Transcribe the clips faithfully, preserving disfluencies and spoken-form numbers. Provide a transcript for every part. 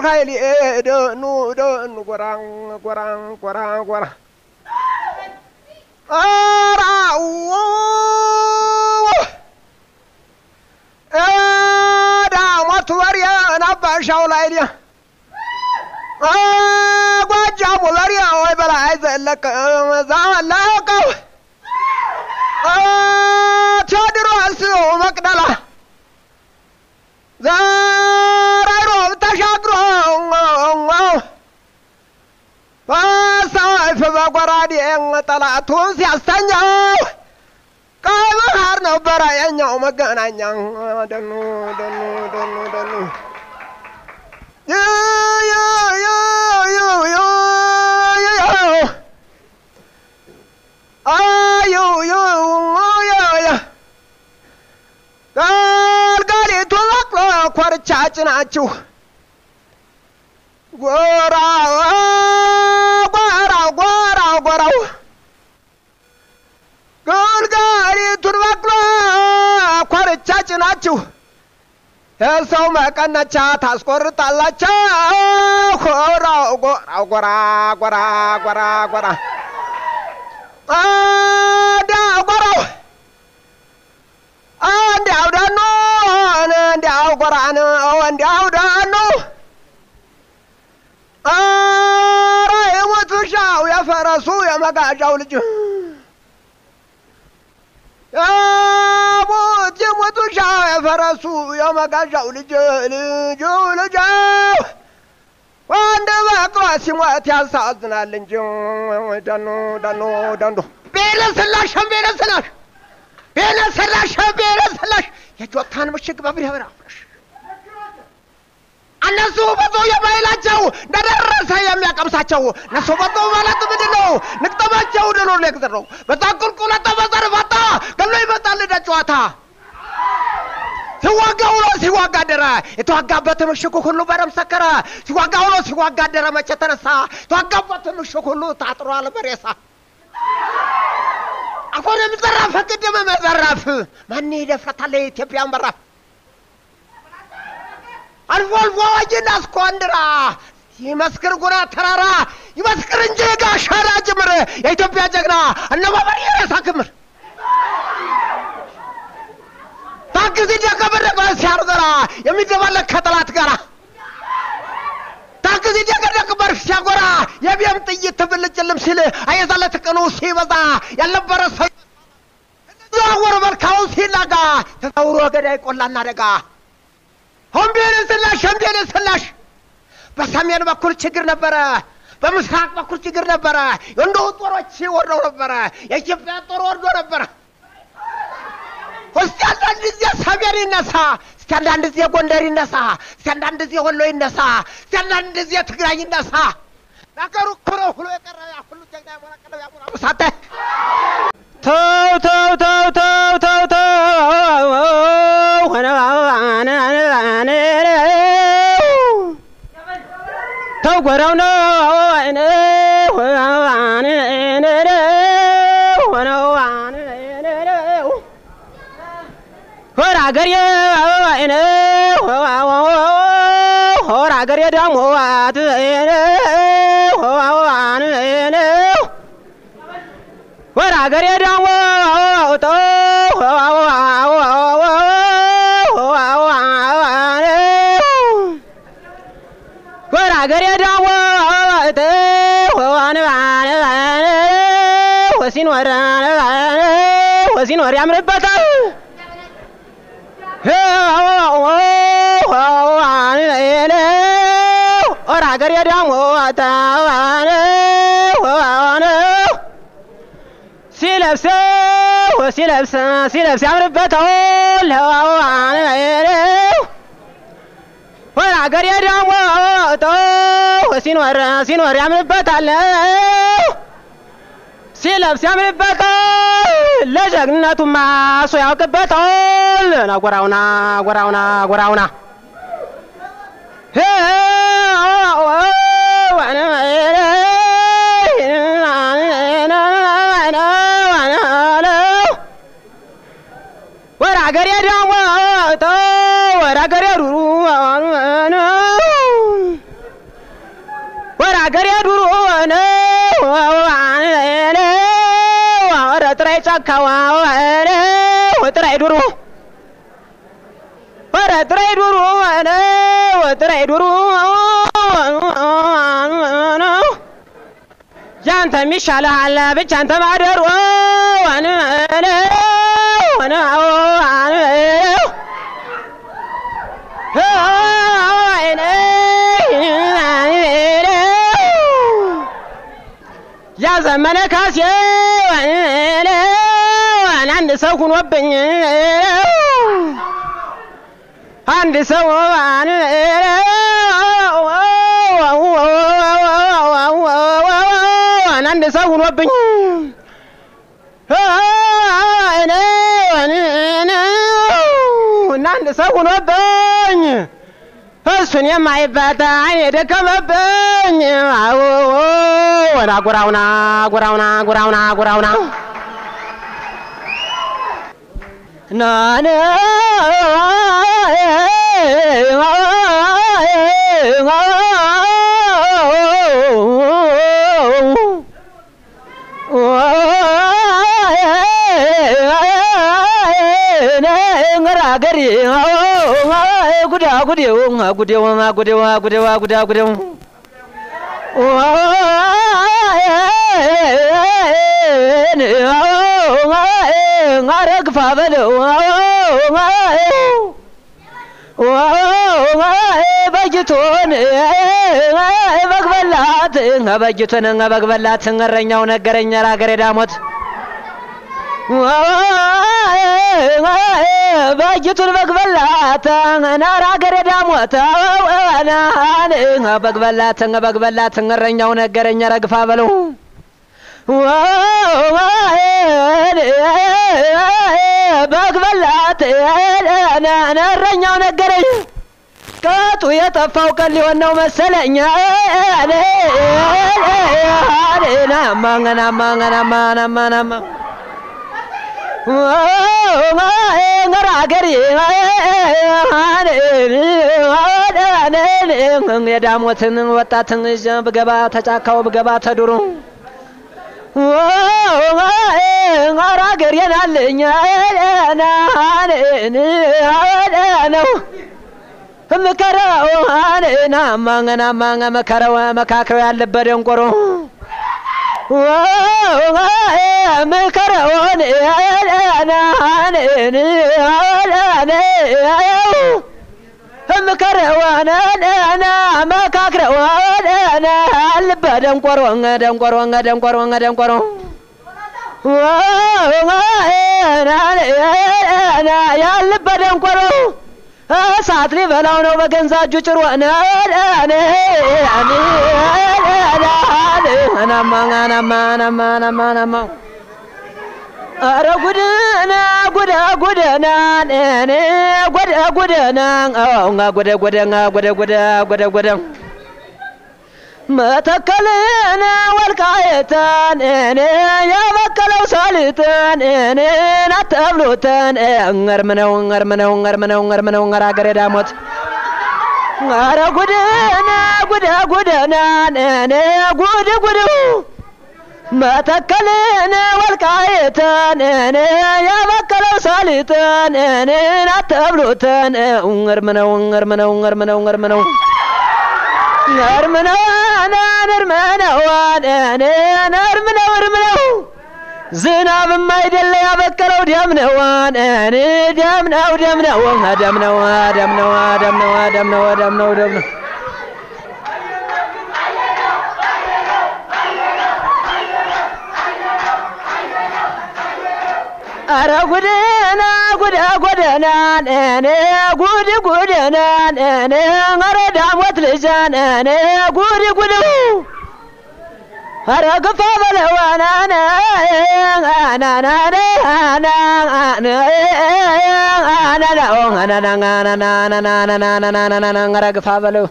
خيلي دنو دنو قران قران قران قران أراو دامت وريا نبشاو لايديا قجامو وريا ويبلا عايز لك زعلك تشادرو اسو مقدلا زاريرو تشاغرو فسايف بقرادي ان طلعتون سيستنجو قال هار نبر ينيو مغناña دنو دنو دنو دنو يا يا يا يا يا يا ايو يو يا يا قال قال توقلو ኮርቻጭ ናችሁ ጎራ ጎራ ጎራ ጎራው قال تربكلو ኮርቻጭ ናችሁ የሰው መቀነቻ ታስቆርጣላችሁ ጎራው ጎራው ጎራ ጎራ ጎራ ጎራ አዳ ጎራው አንዳው ዳኖ አንዳው ጎራን አንዳው ዳኖ አረ የሞቱሻው የፈረሱ የመጋጃው ልጅ አቦት የሞቱሻው የፈረሱ የመጋጃው ልጅ ልጅ ልጅ ወንድ በቅሎ ሲሞት ያሳዝናል እንጂ ዳኖ ዳኖ ዳንዶ ቤለስላሽ ቤለስላሽ ቤለስላሽ ቤለስላሽ የጆታን ምሽግ በብረብራ ፍረሽ እነሱ በቶ የማይላቸው እንደደረሰ የሚያቀምሳቸው እነሱ በቶ ማለት ምንድነው ንቅጠማቸው ደኖ ለግዘረው በታቁልቁለታ በዘርፋታ ገሎ ይመጣል ደጫዋታ ሲዋጋው ነው ሲዋጋ ደረ የተዋጋበት ምሽግ ሁሉ በደም ሰከረ ሲዋጋው ነው ሲዋጋ ደረ መቼ ተነሳ ተዋጋበት ምሽግ ሁሉ ታጥሯል በሬሳ አሁን ምዘራፍ ከደመ መዘራፍ ማን ይደፍራታል ኢትዮጵያን በራፍ አልፎ አልፎ ወጅና ስኮንድራ ይመስክር ጉራ ተራራ ይመስክር እንጂ ጋሻራ ጅምር የኢትዮጵያ ጀግና እነባበሪ የሳክምር ታክሲ ደከበረ ሲያርገራ የሚደባለቅ ከጠላት ጋራ ታክሲ ደከበረ ሲያጎራ የቢያም ጥይት ትብልጭልም ሲል አየዛለት ቀኑ ሲበዛ ያልነበረ ሰው ያወር በርካው ሲላጋ ተውሮ ገዳይ ቆላና ደጋ ሆምቤን ስላሽ ሆምቤን ስላሽ በሰሜን በኩል ችግር ነበረ በምስራቅ በኩል ችግር ነበረ እንደው ጦሮች ወርደው ነበረ የኢትዮጵያ ጦር ወርዶ ነበረ ወስታንዳንድ ጊዜ ሰሜን ይነሳ ስታንዳንድ ጊዜ ጎንደር ይነሳ ስታንዳንድ ጊዜ ወሎ ይነሳ ስታንዳንድ ጊዜ ትግራይ ይነሳ ነገሩ ኩሮ ሁሉ የቀረ ሁሉ ጀግና ወራቀለው ያሙራ ሳተ ተው ተው ተው ተው ተው ተው ወና አና አና ተው ጎራው ነው እኔ ወና እኔ ወና እኔ ሆራ ገሬ እኔ ሆራ ገሬ ደሞ አት እኔ ወና እኔ ሆራ ገሬ ደሞ ቶ ሀገሬ ዳዋ ተዋነ ወሲኖር ወሲኖር ያምርበታል ኦራ ሀገሬ ዳዋ ተዋነ ወዋነ ሲለብስ ሲለብስ ሲለብስ ያምርበታል ወዋነ ኦራ ሀገሬ ዳዋ ሲኖር ሲኖር ያምርበታል ሲለብስ ያምርበታል ለጀግነቱማ ሰው ያውቅበታል ናጎራውና ጎራውና ጎራውና ወራ ሀገሬ ዳዋ ወራ ሀገሬ ሩሩ وانا وترى درو ورا ترى درو انا وترى درو جانت مش على على بجانت ما درو وانا انا وانا يا زمانك اسيا انا عندي سوق وبني عندي سوق انا عندي سوق وبني انا انا عندي سوق وبني እሱን የማይፈታ የደከመብኝ ወራ ጉራውና ጉራውና ጉራውና ጉራውና ናነ ገሪ ጉዳ ጉዴው ጉዴው ጉዴው ጉዴው ጉዳ ጉዴው አረግፋ በለው በጅቶን በግበላት በጅቶን በግበላት እረኛው ነገረኛ ራገሬ ዳሞት باجتون بقبلات انا راغر داموت انا انا بقبلات بقبلات الرنيا ونغرنيا رغفا بلو بقبلات انا انا الرنيا ونغرنيا كاتو يطفاو قال لي ونو مسلኝ انا انا ما انا ما انا ما انا ما انا غراغري የዳሞትን ወጣትን በገባ ተጫካው በገባ ተዱሩ غراغري ያለኝ انا ነው መከራው انا ማንገና ማንገ መከራው መካከው ያለበት እንቆሮ مكرون انا انا مكرون انا ما كاكرون انا البدن قرون دم قرون دم قرون دم قرون انا انا يا البدن قرون ساعات لي بلاو ነው በገንዛጁ ጭሩ انا انا انا ما انا ما انا ما انا ما انا ما ኧረ ጉድና ጉዳ ጉድና እኔ ጉዳ ጉድና አውና ጉዳ ጉድና ጉዳ ጉዳ ጉዳ ጉዳ መተከልና ወልቃይትን እኔ ያበቀለው ሳልትን እኔ ናተብሎትን እንርምነው እንርምነው እንርምነው እንርምነው አገሬ ዳሞት ኧረ ጉድና ጉዳ ጉድና እኔ ጉድ ጉድ መተከልና ወልቃይትን እኔ ያበቀለው ሳልትን እኔ ናተብሎትን እንርምነው እንርምነው እንርምነው እንርምነው نرمنا نرمنا وانا نرمنا ورمنا زناب ما يدل يا بكلو دمنا وانا دمنا ودمنا وانا دمنا ودمنا ودمنا ودمنا ودمنا ودمنا أرا قدنا قد قدنا أنا قد قدنا أنا غرد عمود لسان أنا قد قدنا أرا قفا بلوانا أنا أنا أنا أنا أنا أنا أنا أنا أنا أنا أنا أنا أنا قفا بلو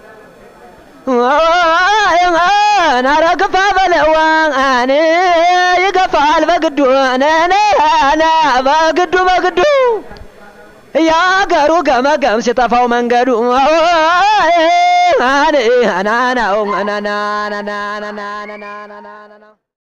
أنا رقفا بلوان أنا يقفال بقدو أنا أنا بقدو بقدو يا قرو قم قم ستفاو من قدو أنا أنا أنا أنا أنا أنا أنا أنا أنا أنا